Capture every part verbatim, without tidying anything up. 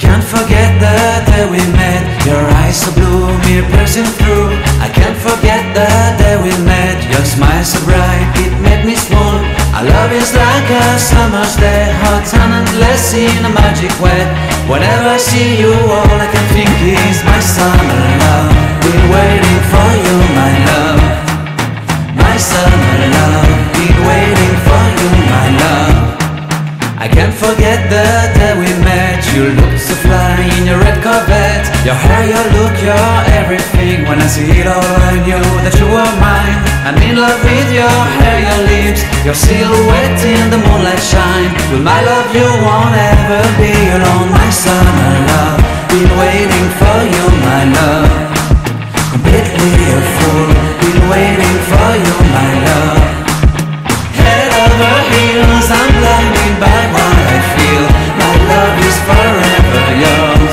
can't forget the day we met. Your eyes so blue, me piercing through. I can't forget the day we met. Your smile so bright, it made me swoon. Our love is like a summer's day, hot and endless in a magic way. Whenever I see you, all I can think is my summer love. Been waiting for you, my love. My summer love. Been waiting for you, my love. I can't forget the day we met. You looked so fly in your red Corvette. Your hair, your look, your everything. When I see it all, I knew that you were mine. I'm in love with your hair, your lips, your silhouette in the moonlight shine. With my love you won't ever be alone. My summer love, been waiting for you, my love. Completely a fool, been waiting for you, my love. Head over heels, I'm blinded by what I feel. My love is forever yours.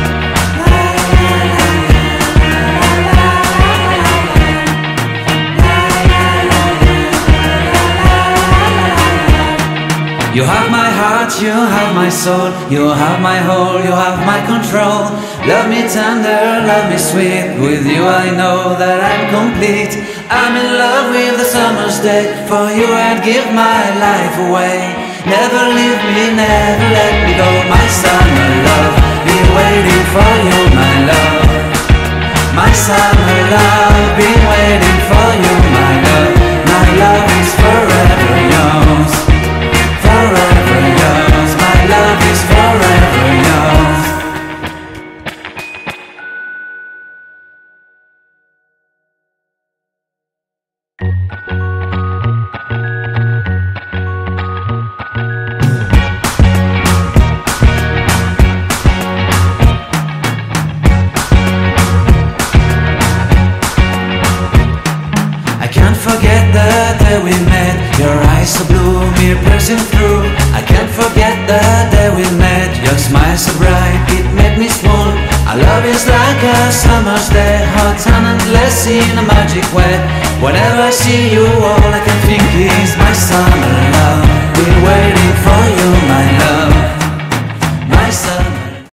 You have my heart, you have my soul. You have my whole, you have my control. Love me tender, love me sweet. With you I know that I'm complete. I'm in love with the summer's day. For you I'd give my life away. Never leave me, never let me go. My summer love, been waiting for you, my love. My summer love, been waiting for you, my love. My love is forever yours. Forever yours, my love is forever yours. I can't forget the day we met. Your eyes so blue, me piercing through. I can't forget the day we met. Your smile so bright, it made me swoon. Our love is like a summer's day, hot and endless in a magic way. Whenever I see you, all I can think is my summer love. Been waiting for you, my love.